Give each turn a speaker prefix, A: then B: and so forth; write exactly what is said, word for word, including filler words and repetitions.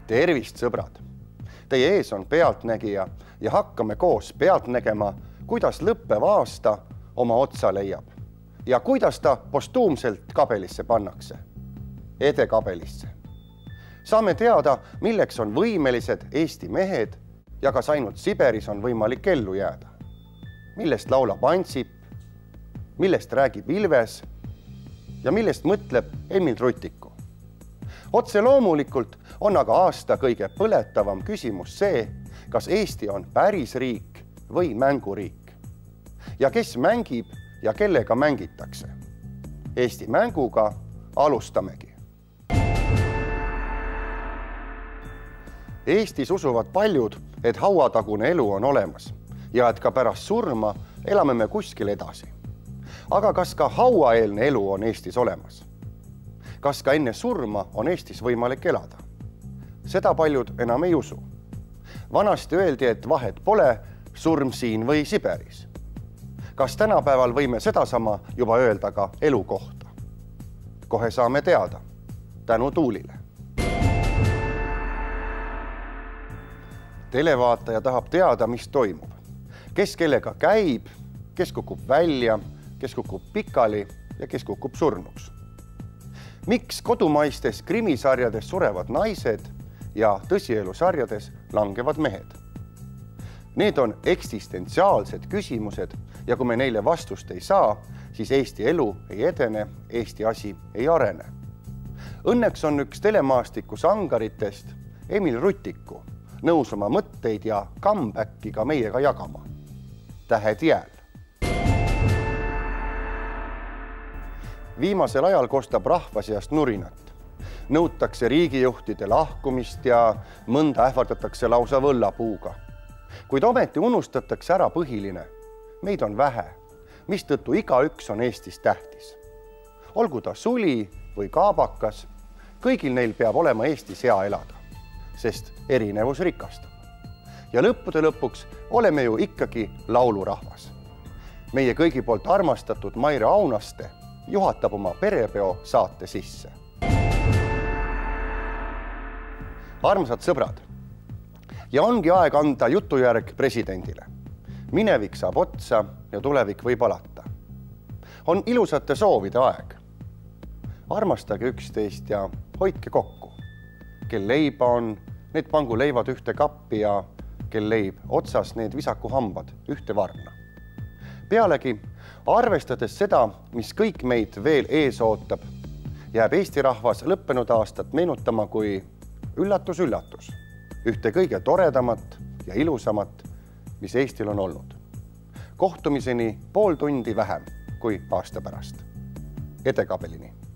A: Tervist, sõbrad! Teie ees on pealtnägija ja hakkame koos pealt nägema, kuidas lõppev aasta oma otsa leiab ja kuidas ta postuumselt kabelisse pannakse, edekabelisse. Saame teada, milleks on võimelised Eesti mehed ja kas ainult Siberis on võimalik ellu jääda. Millest laulab Ansip, millest räägib Ilves ja millest mõtleb Emil Rutiku. Otse loomulikult on aga aasta kõige põletavam küsimus see, kas Eesti on päris riik või mänguriik. Ja kes mängib ja kellega mängitakse. Eesti mänguga alustamegi. Eestis usuvad paljud, et hauatagune elu on olemas ja et ka pärast surma elame me kuskil edasi. Aga kas ka hauaeelne elu on Eestis olemas? Kas ka enne surma on Eestis võimalik elada? Seda paljud enam ei usu. Vanasti öeldi, et vahet pole surm siin või Siberis. Kas tänapäeval võime sedasama juba öelda ka elu kohta? Kohe saame teada. Tänu Tuulile. Televaataja tahab teada, mis toimub. Kes kellega käib, kes kukub välja, kes kukub pikali ja kes kukub surnuks. Miks kodumaistes krimisarjades surevad naised ja tõsielusarjades langevad mehed? Need on eksistentsiaalsed küsimused ja kui me neile vastust ei saa, siis Eesti elu ei edene, Eesti asi ei arene. Õnneks on üks telemaastiku sangaritest, Emil Rutiku, nõus oma mõtteid ja comebacki ka meiega jagama. Tähed jääl. Viimasel ajal kostab rahva seast nurinat. Nõutakse riigijuhtide lahkumist ja mõnda ähvardatakse lausa võllapuuga. Kuid ometi unustatakse ära põhiline. Meid on vähe, mistõttu igaüks on Eestis tähtis. Olgu ta suli või kaabakas, kõigil neil peab olema Eestis hea elada, sest erinevus rikastab. Ja lõppude lõpuks oleme ju ikkagi laulurahvas. Meie kõigi poolt armastatud Maire Aunaste juhatab oma perepeo saate sisse. Armsad sõbrad, ja ongi aeg anda jutujärg presidendile. Minevik saab otsa ja tulevik võib alata. On ilusate soovide aeg. Armastage üksteist ja hoidke kokku. Kel leiba on, need pangu leivad ühte kappi ja kel leib otsas, need visaku hambad ühte varna. Pealegi, arvestades seda, mis kõik meid veel ees ootab, jääb Eesti rahvas lõppenud aastat meenutama kui üllatus-üllatus, ühte kõige toredamat ja ilusamat, mis Eestil on olnud. Kohtumiseni pool tundi vähem kui aasta pärast. Edekabelini.